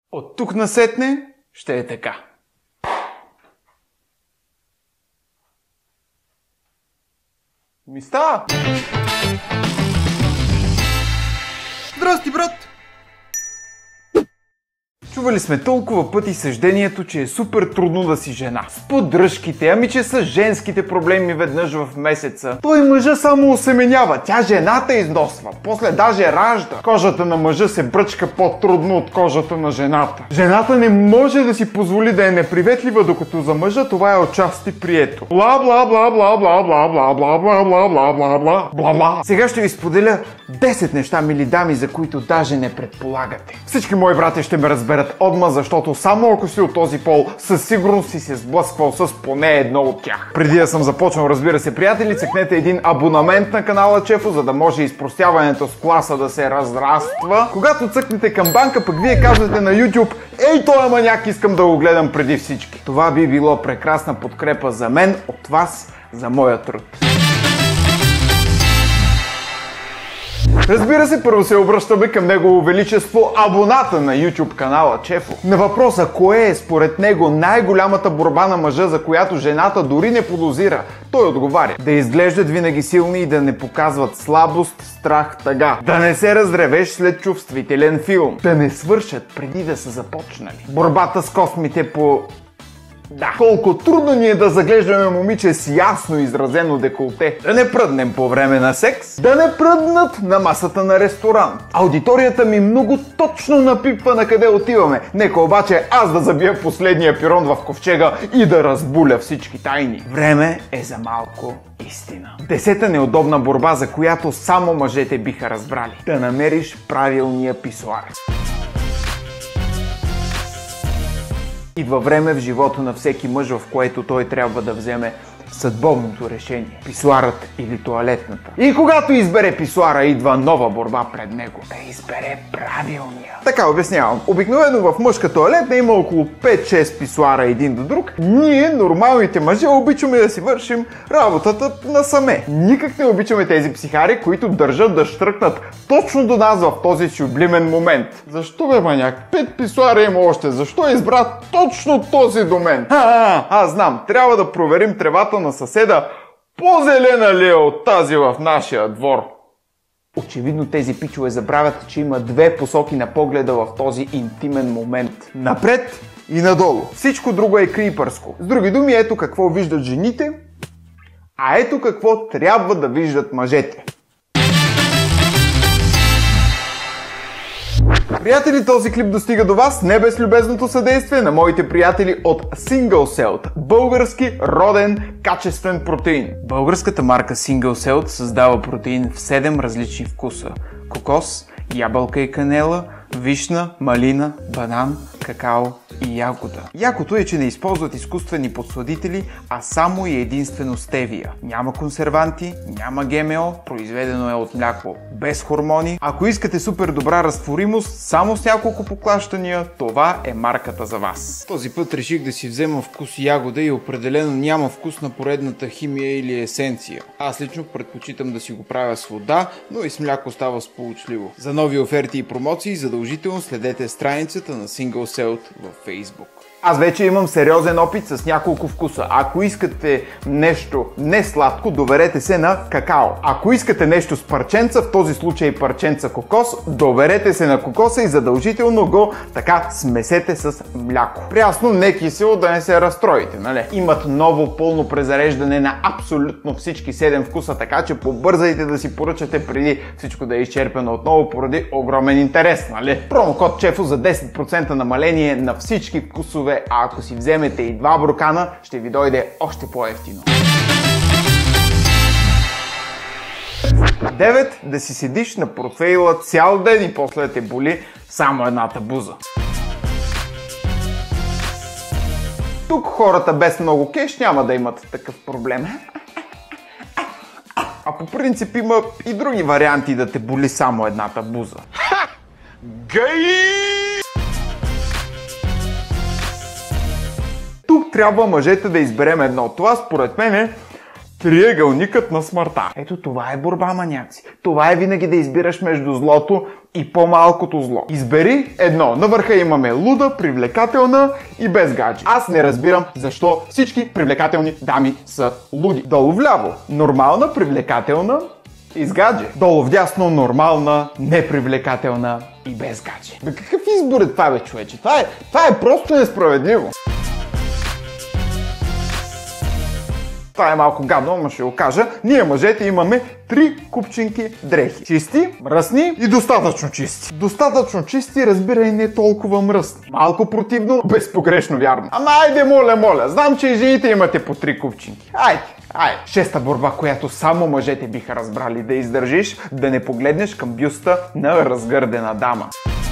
От тук насетне ще е така. Ми става! Здрасти, брат! Чували сме толкова пъти съждението, че е супер трудно да си жена. С поддръжките, ами че са женските проблеми веднъж в месеца. Той мъжа само осеменява, тя жената износва, после даже ражда. Кожата на мъжа се бръчка по-трудно от кожата на жената. Жената не може да си позволи да е неприветлива, докато за мъжа това е отчасти прието. Бла бла бла бла бла бла бла бла бла бла бла бла бла бла бла. Сега ще ви споделя 10 неща, мили дами, за които даже не предполагате. Всички мои брати ще ме разберат отма, защото само ако си от този пол, със сигурност си се сблъсквал с поне едно от тях. Преди да съм започнал, разбира се, приятели, цъкнете един абонамент на канала Чефо, за да може изпростяването с класа да се разраства. Когато цъкнете камбанка, пък вие казвате на YouTube: ей, той маняк, искам да го гледам преди всички. Това би било прекрасна подкрепа за мен, от вас, за моя труд. Разбира се, първо се обръщаме към Негово Величество, абоната на YouTube канала Чефо. На въпроса кое е според него най-голямата борба на мъжа, за която жената дори не подозира, той отговаря: да изглеждат винаги силни и да не показват слабост, страх, тъга. Да не се разревеш след чувствителен филм. Да не свършат преди да са започнали. Борбата с космите по... Да, колко трудно ни е да заглеждаме момиче с ясно изразено деколте. Да не пръднем по време на секс. Да не пръднат на масата на ресторант. Аудиторията ми много точно напипва на къде отиваме. Нека обаче аз да забия последния пирон в ковчега и да разбуля всички тайни. Време е за малко истина. 10-та неудобна борба, за която само мъжете биха разбрали. Да намериш правилния писоар. Идва време в живота на всеки мъж, в което той трябва да вземе съдбовното решение. Писоарът или тоалетната. И когато избере писоара, идва нова борба пред него. Да избере правилния. Така обяснявам. Обикновено в мъжка тоалетна има около 5-6 писоара един до друг. Ние, нормалните мъже, обичаме да си вършим работата насаме. Никак не обичаме тези психари, които държат да штръкнат точно до нас в този сюблимен момент. Защо бе, маняк? 5 писоара има още. Защо избра точно този до мен? Аз знам. Трябва да проверим тревата на съседа. По-зелена ли е от тази в нашия двор? Очевидно тези пичове забравят, че има две посоки на погледа в този интимен момент. Напред и надолу. Всичко друго е крипърско. С други думи, ето какво виждат жените, а ето какво трябва да виждат мъжете. Приятели, този клип достига до вас не без любезното съдействие на моите приятели от Single Celled, български роден качествен протеин. Българската марка Single Celled създава протеин в 7 различни вкуса: кокос, ябълка и канела, вишна, малина, банан, какао и ягода. Якото е, че не използват изкуствени подсладители, а само и единствено стевия. Няма консерванти, няма ГМО, произведено е от мляко без хормони. Ако искате супер добра разтворимост, само с няколко поклащания, това е марката за вас. Този път реших да си взема вкус ягода и определено няма вкус на поредната химия или есенция. Аз лично предпочитам да си го правя с вода, но и с мляко става сполучливо. За нови оферти и промоции задължително следете страницата на Single Celled във Facebook. Аз вече имам сериозен опит с няколко вкуса. Ако искате нещо не сладко, доверете се на какао. Ако искате нещо с парченца, в този случай парченца кокос, доверете се на кокоса и задължително го така смесете с мляко. Прясно, не кисело, да не се разстроите, нали? Имат ново пълно презареждане на абсолютно всички 7 вкуса, така че побързайте да си поръчате преди всичко да е изчерпено отново поради огромен интерес, нали? Промокод Чефо за 10% намаление на всички вкусове, а ако си вземете и 2 буркана, ще ви дойде още по-евтино. 9. Да си седиш на портфейла цял ден и после да те боли само едната буза. Тук хората без много кеш няма да имат такъв проблем. А по принцип има и други варианти да те боли само едната буза. Гей! Тук трябва мъжете да изберем едно. Това според мен е триъгълникът на смъртта. Ето това е борба, маняци. Това е винаги да избираш между злото и по-малкото зло. Избери едно. На върха имаме луда, привлекателна и без гадже. Аз не разбирам защо всички привлекателни дами са луди. Долу вляво нормална, привлекателна и с гадже. Долу вдясно нормална, непривлекателна и без гадже. Бе, какъв избор е това, бе, човече? Това е просто несправедливо. Това е малко гадно, но ще го кажа. Ние мъжете имаме 3 купчинки дрехи. Чисти, мръсни и достатъчно чисти. Достатъчно чисти, разбирай, не толкова мръсни. Малко противно, безпогрешно вярно. Ама айде, моля. Знам, че и жените имате по 3 купчинки. Айде. 6-та борба, която само мъжете биха разбрали. Да издържиш, да не погледнеш към бюста на разгърдена дама.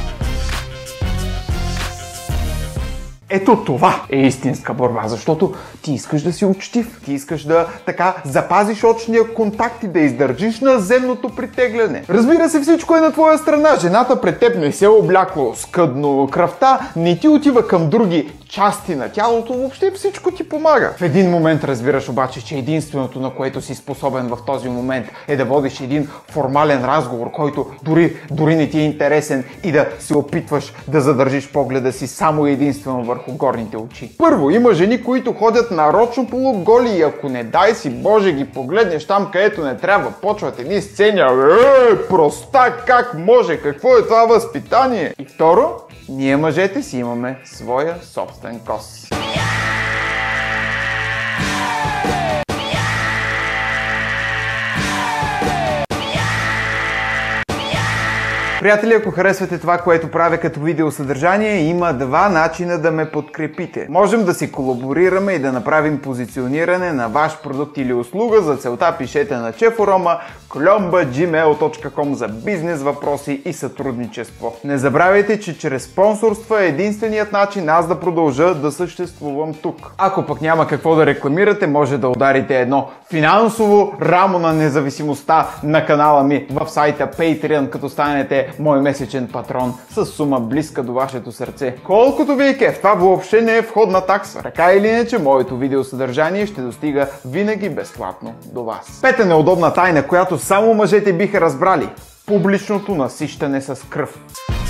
Ето това е истинска борба, защото ти искаш да си учтив, ти искаш да така запазиш очния контакт и да издържиш наземното притегляне. Разбира се, всичко е на твоя страна. Жената пред теб не се е облякло скъдно, кръвта не ти отива към други части на тялото, въобще всичко ти помага. В един момент разбираш обаче, че единственото, на което си способен в този момент, е да водиш един формален разговор, който дори не ти е интересен, и да се опитваш да задържиш погледа си само единствено върху горните очи. Първо, има жени, които ходят нарочно полуголи и ако не дай си Боже ги погледнеш там, където не трябва, почват едни сцени. Простак, как може? Какво е това възпитание? И второ, ние мъжете си имаме своя собствен кос. Приятели, ако харесвате това, което правя като видеосъдържание, има 2 начина да ме подкрепите. Можем да си колаборираме и да направим позициониране на ваш продукт или услуга. За целта пишете на cheforoма@gmail.com за бизнес въпроси и сътрудничество. Не забравяйте, че чрез спонсорство е единственият начин аз да продължа да съществувам тук. Ако пък няма какво да рекламирате, може да ударите едно финансово рамо на независимостта на канала ми в сайта Patreon, като станете мой месечен патрон с сума близка до вашето сърце. Колкото ви е кеф, това въобще не е входна такса. Така или иначе, моето видеосъдържание ще достига винаги безплатно до вас. Пета неудобна тайна, която само мъжете биха разбрали. Публичното насищане с кръв.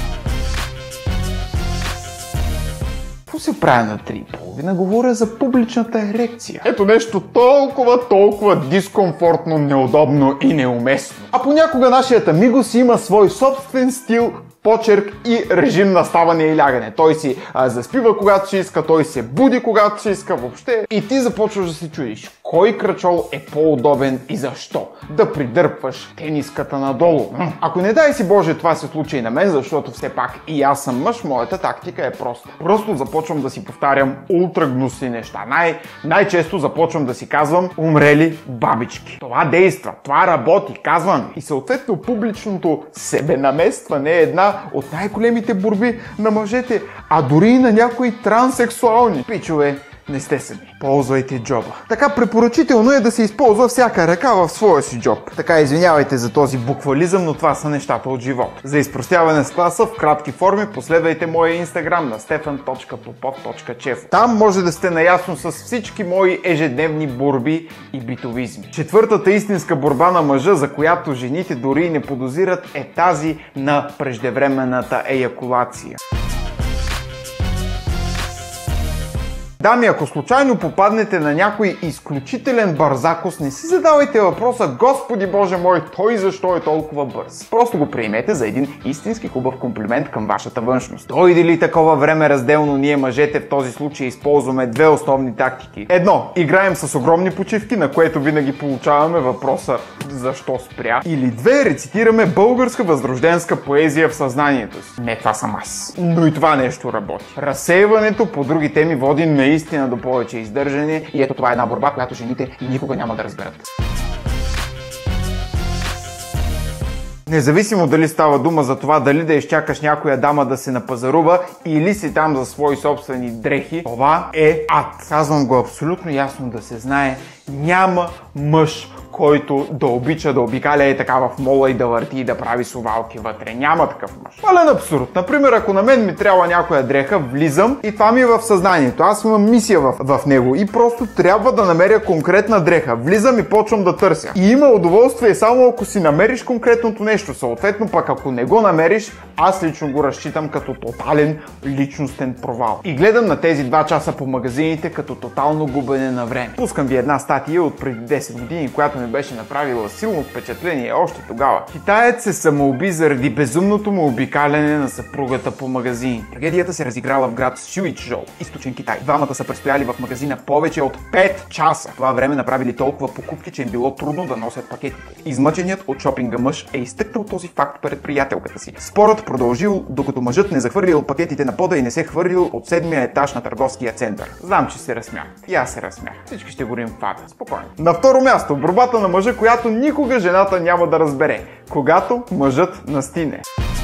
Какво се прави на 3,5? Говоря за публичната ерекция. Ето нещо толкова дискомфортно, неудобно и неуместно. А понякога нашият амиго си има свой собствен стил, почерк и режим на ставане и лягане. Той си заспива когато ще иска, той се буди когато ще иска въобще. И ти започваш да се чудиш кой крачол е по-удобен и защо. Да придърпваш тениската надолу. Ако не дай си Боже това се случи и на мен, защото все пак и аз съм мъж, моята тактика е проста. Просто започвам да си повтарям ултрагнусни неща. Най-често започвам да си казвам умрели бабички. Това действа, това работи, казвам. И съответно публичното себенаместване е една от най-големите борби на мъжете, а дори и на някои транссексуални. Пичове, не сте сами. Ползвайте джоба. Така препоръчително е да се използва всяка ръка в своя си джоб. Така, извинявайте за този буквализъм, но това са нещата от живота. За изпростяване с класа в кратки форми последвайте моя инстаграм на stefan.popov.chef. Там може да сте наясно с всички мои ежедневни борби и битовизми. Четвъртата истинска борба на мъжа, за която жените дори и не подозират, е тази на преждевременната еякулация. Дами, ако случайно попаднете на някой изключителен бързакос, не си задавайте въпроса: Господи Боже мой, той защо е толкова бърз? Просто го приемете за един истински хубав комплимент към вашата външност. Дойде ли такова време разделно, ние мъжете в този случай използваме 2 основни тактики. Едно, играем с огромни почивки, на което винаги получаваме въпроса защо спря. Или 2, рецитираме българска възрожденска поезия в съзнанието си. Не, това съм аз. Но и това нещо работи. Разсейването по други теми води наистина до повече издържане и ето това е една борба, която жените никога няма да разберат. Независимо дали става дума за това дали да изчакаш някоя дама да се напазарува или си там за свои собствени дрехи, това е ад. Казвам го абсолютно ясно да се знае, няма мъж, който да обича да обикаля така в мола и да върти и да прави совалки вътре. Няма такъв мъж. Пълен абсурд. Например, ако на мен ми трябва някоя дреха, влизам и това ми е в съзнанието. Аз имам мисия в него и просто трябва да намеря конкретна дреха. Влизам и почвам да търся. И има удоволствие само ако си намериш конкретното нещо. Съответно пък ако не го намериш, аз лично го разчитам като тотален личностен провал. И гледам на тези 2 часа по магазините като тотално губене на време. Пускам ви една статия от преди 10 години, която ми беше направила силно впечатление още тогава. Китаец се самоуби заради безумното му обикаляне на съпругата по магазини. Трагедията се разиграла в град Сюичжоу, източен Китай. Двамата са престояли в магазина повече от 5 часа. Това време направили толкова покупки, че им било трудно да носят пакетите. Измъченият от шопинга мъж е изтъкнал този факт пред приятелката си. Спорът продължил, докато мъжът не захвърлил пакетите на пода и не се хвърлил от 7-я етаж на търговския център. Знам, че се разсмях. И аз се разсмях. Всички ще горим в ада. Спокойно. На второ място, борбата на мъжа, която никога жената няма да разбере. Когато мъжът настине.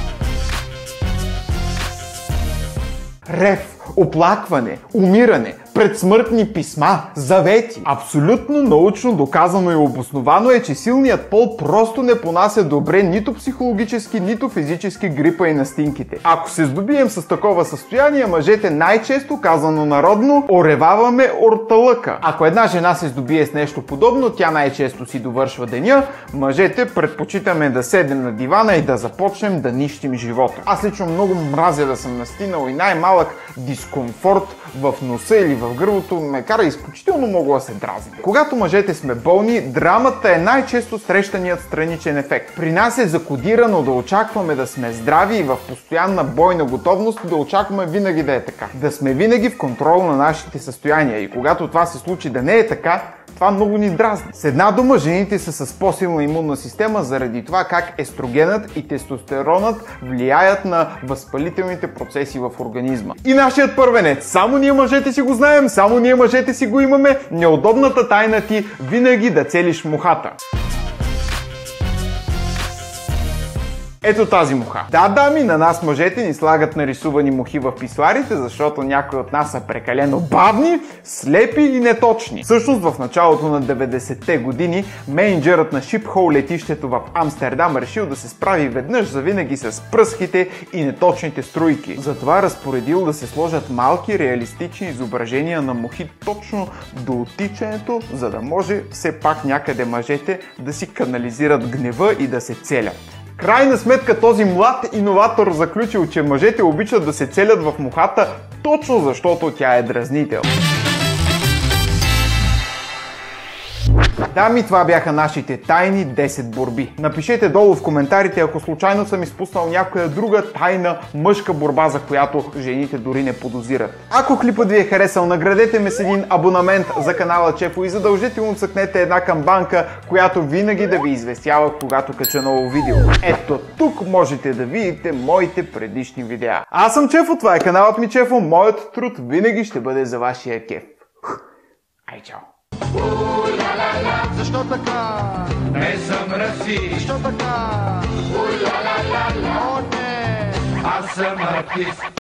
Рев, оплакване, умиране, предсмъртни писма, завети. Абсолютно научно доказано и обосновано е, че силният пол просто не понася добре нито психологически, нито физически грипа и настинките. Ако се здобием с такова състояние, мъжете най-често, казано народно, ореваваме орталъка. Ако една жена се здобие с нещо подобно, тя най-често си довършва деня, мъжете предпочитаме да седнем на дивана и да започнем да нищим живота. Аз лично много мразя да съм настинал и най-малък дискомфорт в носа или в гърлото ме кара изключително много да се дразни. Когато мъжете сме болни, драмата е най-често срещаният страничен ефект. При нас е закодирано да очакваме да сме здрави и в постоянна бойна готовност да очакваме винаги да е така. Да сме винаги в контрол на нашите състояния и когато това се случи да не е така, това много ни дразни. С една дума, жените са с по-силна имунна система заради това как естрогенът и тестостеронът влияят на възпалителните процеси в организма. И нашият първенец, само ние мъжете си го знаем, само ние мъжете си го имаме, неудобната тайна ти винаги да целиш мухата. Ето тази муха. Да, дами, на нас мъжете ни слагат нарисувани мухи в писуарите, защото някои от нас са прекалено бавни, слепи и неточни. Всъщност в началото на 90-те години мениджърът на Шипхол летището в Амстердам решил да се справи веднъж завинаги с пръските и неточните струйки. Затова разпоредил да се сложат малки реалистични изображения на мухи точно до оттичането, за да може все пак някъде мъжете да си канализират гнева и да се целят. Крайна сметка този млад иноватор заключил, че мъжете обичат да се целят в мухата точно защото тя е дразнител. Дами, това бяха нашите тайни 10 борби. Напишете долу в коментарите, ако случайно съм изпуснал някоя друга тайна мъжка борба, за която жените дори не подозират. Ако клипът ви е харесал, наградете ме с един абонамент за канала Чефо и задължително цъкнете една камбанка, която винаги да ви известява, когато кача ново видео. Ето тук можете да видите моите предишни видеа. Аз съм Чефо, това е каналът ми Чефо, моят труд винаги ще бъде за вашия кеф. Ай, чао! Защо така? Не съм расист. Защо така? О, не! Аз съм артист.